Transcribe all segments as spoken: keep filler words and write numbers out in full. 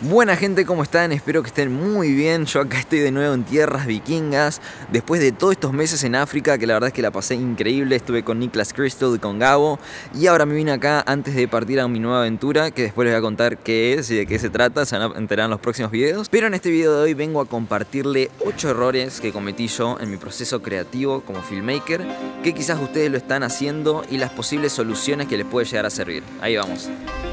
Buena gente, ¿cómo están? Espero que estén muy bien. Yo acá estoy de nuevo en tierras vikingas después de todos estos meses en África, que la verdad es que la pasé increíble. Estuve con Niklas Crystal y con Gabo, y ahora me vine acá antes de partir a mi nueva aventura, que después les voy a contar qué es y de qué se trata. Se van a enterar en los próximos videos. Pero en este video de hoy vengo a compartirle ocho errores que cometí yo en mi proceso creativo como filmmaker, que quizás ustedes lo están haciendo, y las posibles soluciones que les puede llegar a servir. Ahí vamos.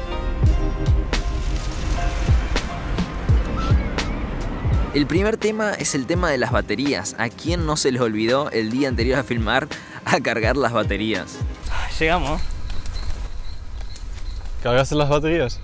El primer tema es el tema de las baterías. ¿A quién no se les olvidó el día anterior a filmar a cargar las baterías? Llegamos. ¿Cargaste las baterías?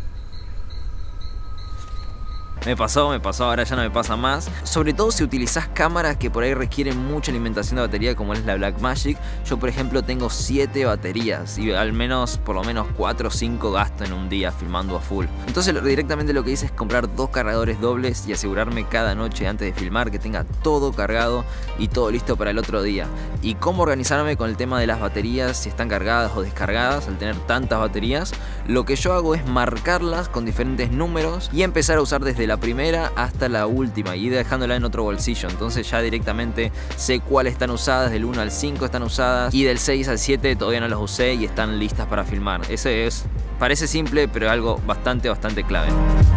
Me pasó, me pasó, ahora ya no me pasa más. Sobre todo si utilizás cámaras que por ahí requieren mucha alimentación de batería, como es la Blackmagic. Yo por ejemplo tengo siete baterías y al menos, por lo menos cuatro o cinco gasto en un día filmando a full. Entonces directamente lo que hice es comprar dos cargadores dobles y asegurarme cada noche antes de filmar que tenga todo cargado y todo listo para el otro día. Y cómo organizarme con el tema de las baterías, si están cargadas o descargadas al tener tantas baterías. Lo que yo hago es marcarlas con diferentes números y empezar a usar desde la primera hasta la última y dejándola en otro bolsillo. Entonces ya directamente sé cuáles están usadas, del uno al cinco están usadas, y del seis al siete todavía no las usé y están listas para filmar. Ese es, parece simple, pero algo bastante bastante clave.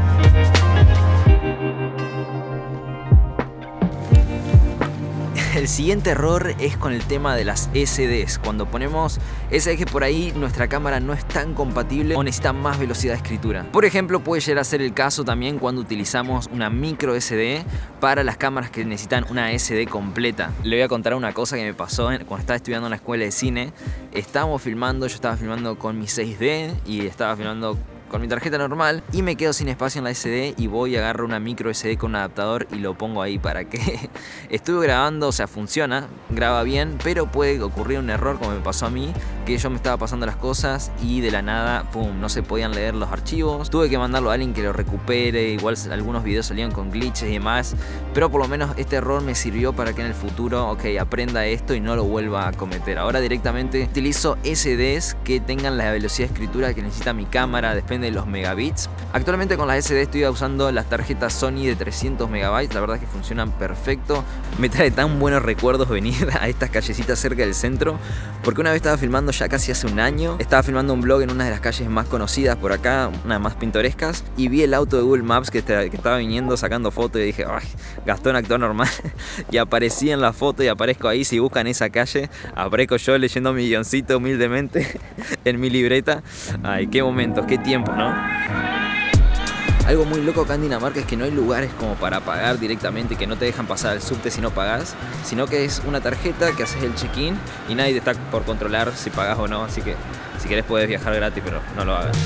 El siguiente error es con el tema de las S Ds. Cuando ponemos S Ds que por ahí nuestra cámara no es tan compatible o necesita más velocidad de escritura. Por ejemplo, puede llegar a ser el caso también cuando utilizamos una micro S D para las cámaras que necesitan una S D completa. Le voy a contar una cosa que me pasó cuando estaba estudiando en la escuela de cine. Estábamos filmando, yo estaba filmando con mi seis D y estaba filmando con mi tarjeta normal y me quedo sin espacio en la S D y voy y agarro una micro S D con un adaptador y lo pongo ahí para que estuve grabando, o sea, funciona, graba bien, pero puede ocurrir un error como me pasó a mí, que yo me estaba pasando las cosas y de la nada, pum, no se podían leer los archivos. Tuve que mandarlo a alguien que lo recupere, igual algunos videos salían con glitches y demás, pero por lo menos este error me sirvió para que en el futuro, ok, aprenda esto y no lo vuelva a cometer. Ahora directamente utilizo S Ds que tengan la velocidad de escritura que necesita mi cámara, depende de los megabits. Actualmente con las S D estoy usando las tarjetas Sony de trescientos megabytes, la verdad es que funcionan perfecto. Me trae tan buenos recuerdos venir a estas callecitas cerca del centro, porque una vez estaba filmando ya casi hace un año, estaba filmando un vlog en una de las calles más conocidas por acá, una de más pintorescas, y vi el auto de Google Maps que, que estaba viniendo sacando fotos y dije, ay, Gastón actuó normal, y aparecí en la foto y aparezco ahí. Si buscan esa calle, aparezco yo leyendo mi guioncito humildemente en mi libreta. Ay, qué momentos, qué tiempos, ¿no? Algo muy loco acá en Dinamarca es que no hay lugares como para pagar directamente, que no te dejan pasar al subte si no pagas, sino que es una tarjeta que haces el check-in y nadie te está por controlar si pagas o no, así que si querés puedes viajar gratis, pero no lo hagas.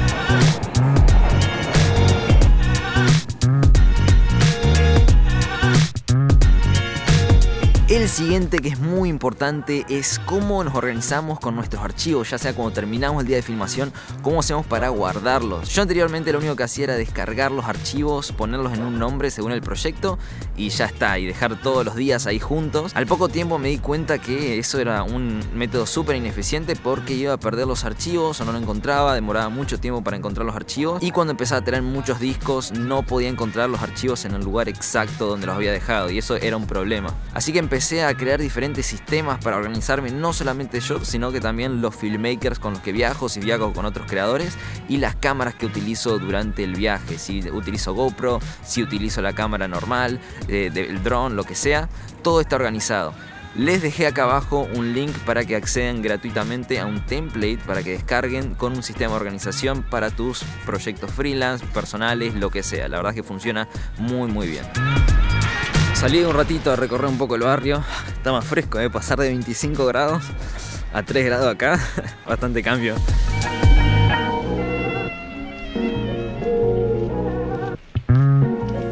El siguiente, que es muy importante, es cómo nos organizamos con nuestros archivos, ya sea cuando terminamos el día de filmación, cómo hacemos para guardarlos. Yo anteriormente lo único que hacía era descargar los archivos, ponerlos en un nombre según el proyecto y ya está, y dejar todos los días ahí juntos. Al poco tiempo me di cuenta que eso era un método súper ineficiente, porque iba a perder los archivos o no lo encontraba, demoraba mucho tiempo para encontrar los archivos, y cuando empezaba a tener muchos discos no podía encontrar los archivos en el lugar exacto donde los había dejado, y eso era un problema. Así que empecé Empecé a crear diferentes sistemas para organizarme, no solamente yo, sino que también los filmmakers con los que viajo, si viajo con otros creadores, y las cámaras que utilizo durante el viaje. Si utilizo GoPro, si utilizo la cámara normal, eh, del dron, lo que sea, todo está organizado. Les dejé acá abajo un link para que accedan gratuitamente a un template para que descarguen con un sistema de organización para tus proyectos freelance, personales, lo que sea. La verdad es que funciona muy muy bien. Salí un ratito a recorrer un poco el barrio. Está más fresco, ¿eh? Pasar de veinticinco grados a tres grados acá, bastante cambio.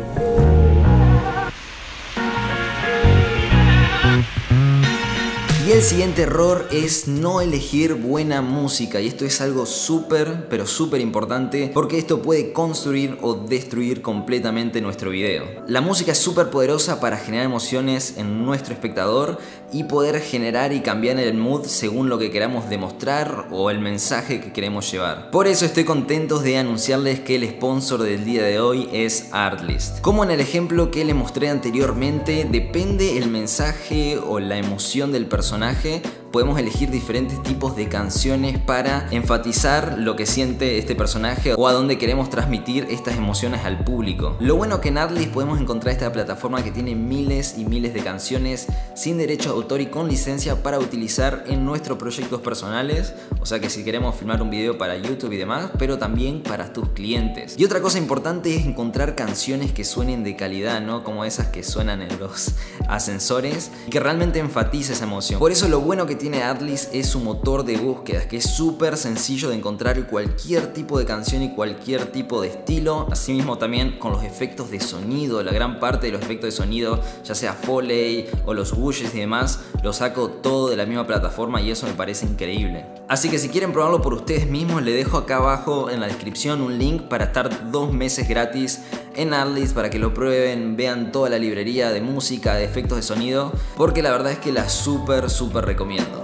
Y El siguiente error es no elegir buena música, y esto es algo súper, pero súper importante, porque esto puede construir o destruir completamente nuestro video. La música es súper poderosa para generar emociones en nuestro espectador y poder generar y cambiar el mood según lo que queramos demostrar o el mensaje que queremos llevar. Por eso estoy contento de anunciarles que el sponsor del día de hoy es Artlist. Como en el ejemplo que les mostré anteriormente, depende el mensaje o la emoción del personaje, podemos elegir diferentes tipos de canciones para enfatizar lo que siente este personaje o a dónde queremos transmitir estas emociones al público. Lo bueno que en Artlist podemos encontrar esta plataforma que tiene miles y miles de canciones sin derecho de autor y con licencia para utilizar en nuestros proyectos personales, o sea que si queremos filmar un video para YouTube y demás, pero también para tus clientes. Y otra cosa importante es encontrar canciones que suenen de calidad, ¿no? Como esas que suenan en los ascensores y que realmente enfatice esa emoción. Por eso lo bueno que tiene Artlist es su motor de búsquedas, que es súper sencillo de encontrar cualquier tipo de canción y cualquier tipo de estilo. Asimismo también con los efectos de sonido, la gran parte de los efectos de sonido, ya sea Foley o los whooshes y demás, lo saco todo de la misma plataforma y eso me parece increíble. Así que si quieren probarlo por ustedes mismos, les dejo acá abajo en la descripción un link para estar dos meses gratis en Artlist para que lo prueben, vean toda la librería de música, de efectos de sonido, porque la verdad es que la súper, súper recomiendo.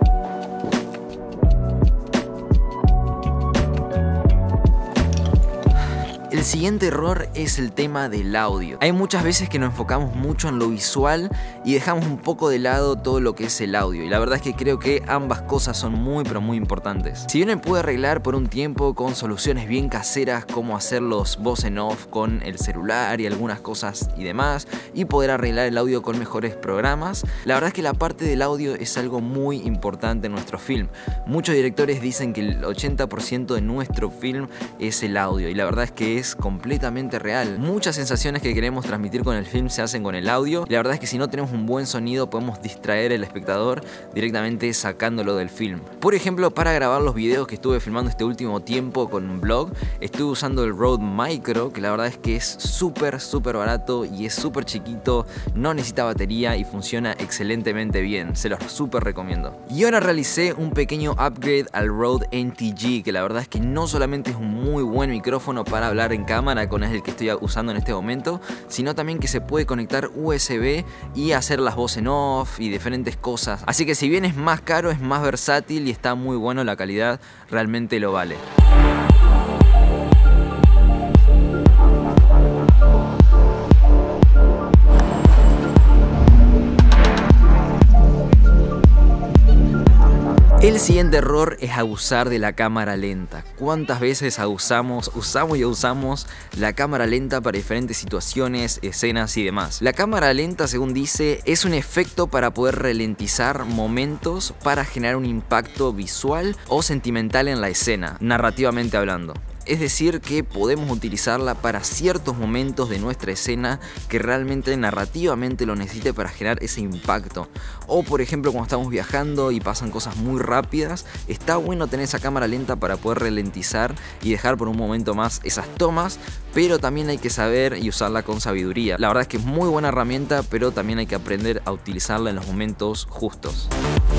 El siguiente error es el tema del audio. Hay muchas veces que nos enfocamos mucho en lo visual y dejamos un poco de lado todo lo que es el audio, y la verdad es que creo que ambas cosas son muy pero muy importantes. Si bien me pude arreglar por un tiempo con soluciones bien caseras como hacer los voz en off con el celular y algunas cosas y demás, y poder arreglar el audio con mejores programas, la verdad es que la parte del audio es algo muy importante en nuestro film. Muchos directores dicen que el ochenta por ciento de nuestro film es el audio, y la verdad es que es completamente real. Muchas sensaciones que queremos transmitir con el film se hacen con el audio, y la verdad es que si no tenemos un buen sonido podemos distraer al espectador directamente sacándolo del film. Por ejemplo, para grabar los videos que estuve filmando este último tiempo con un blog, estuve usando el Rode Micro, que la verdad es que es súper súper barato y es súper chiquito, no necesita batería y funciona excelentemente bien, se los súper recomiendo. Y ahora realicé un pequeño upgrade al Rode N T G, que la verdad es que no solamente es un muy buen micrófono para hablar en cámara, con el que estoy usando en este momento, sino también que se puede conectar U S B y hacer las voces en off y diferentes cosas. Así que si bien es más caro, es más versátil y está muy bueno, la calidad realmente lo vale. El siguiente error es abusar de la cámara lenta. ¿Cuántas veces abusamos, usamos y usamos la cámara lenta para diferentes situaciones, escenas y demás? La cámara lenta, según dice, es un efecto para poder ralentizar momentos para generar un impacto visual o sentimental en la escena, narrativamente hablando. Es decir, que podemos utilizarla para ciertos momentos de nuestra escena que realmente narrativamente lo necesite para generar ese impacto. O por ejemplo, cuando estamos viajando y pasan cosas muy rápidas, está bueno tener esa cámara lenta para poder ralentizar y dejar por un momento más esas tomas, pero también hay que saber y usarla con sabiduría. La verdad es que es muy buena herramienta, pero también hay que aprender a utilizarla en los momentos justos.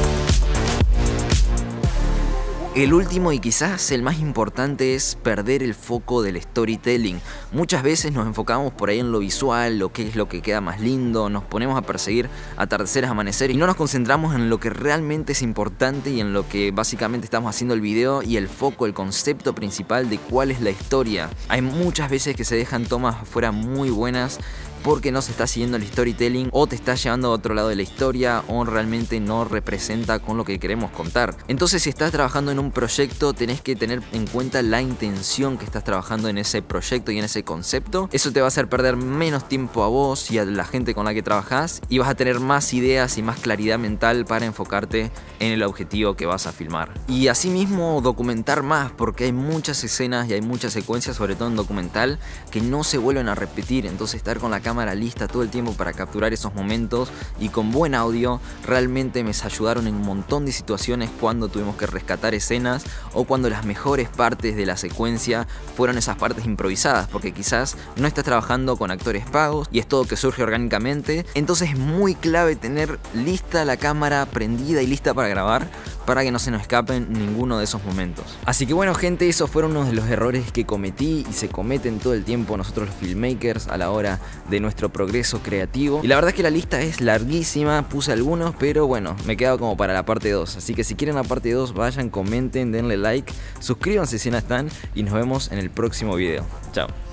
El último y quizás el más importante es perder el foco del storytelling. Muchas veces nos enfocamos por ahí en lo visual, lo que es lo que queda más lindo, nos ponemos a perseguir atardeceres, amaneceres y no nos concentramos en lo que realmente es importante y en lo que básicamente estamos haciendo el video y el foco, el concepto principal de cuál es la historia. Hay muchas veces que se dejan tomas afuera muy buenas porque no se está siguiendo el storytelling o te está llevando a otro lado de la historia o realmente no representa con lo que queremos contar. Entonces, si estás trabajando en un proyecto, tenés que tener en cuenta la intención que estás trabajando en ese proyecto y en ese concepto. Eso te va a hacer perder menos tiempo a vos y a la gente con la que trabajás, y vas a tener más ideas y más claridad mental para enfocarte en el objetivo que vas a filmar. Y asimismo documentar más, porque hay muchas escenas y hay muchas secuencias, sobre todo en documental, que no se vuelven a repetir. Entonces estar con la cámara lista todo el tiempo para capturar esos momentos y con buen audio realmente me ayudaron en un montón de situaciones cuando tuvimos que rescatar escenas o cuando las mejores partes de la secuencia fueron esas partes improvisadas, porque quizás no estás trabajando con actores pagos y es todo que surge orgánicamente. Entonces es muy clave tener lista la cámara prendida y lista para grabar para que no se nos escapen ninguno de esos momentos. Así que bueno gente, esos fueron uno de los errores que cometí y se cometen todo el tiempo nosotros los filmmakers a la hora de nuestro progreso creativo. Y la verdad es que la lista es larguísima, puse algunos, pero bueno, me he quedado como para la parte dos. Así que si quieren la parte dos, vayan, comenten, denle like, suscríbanse si no están y nos vemos en el próximo video. Chao.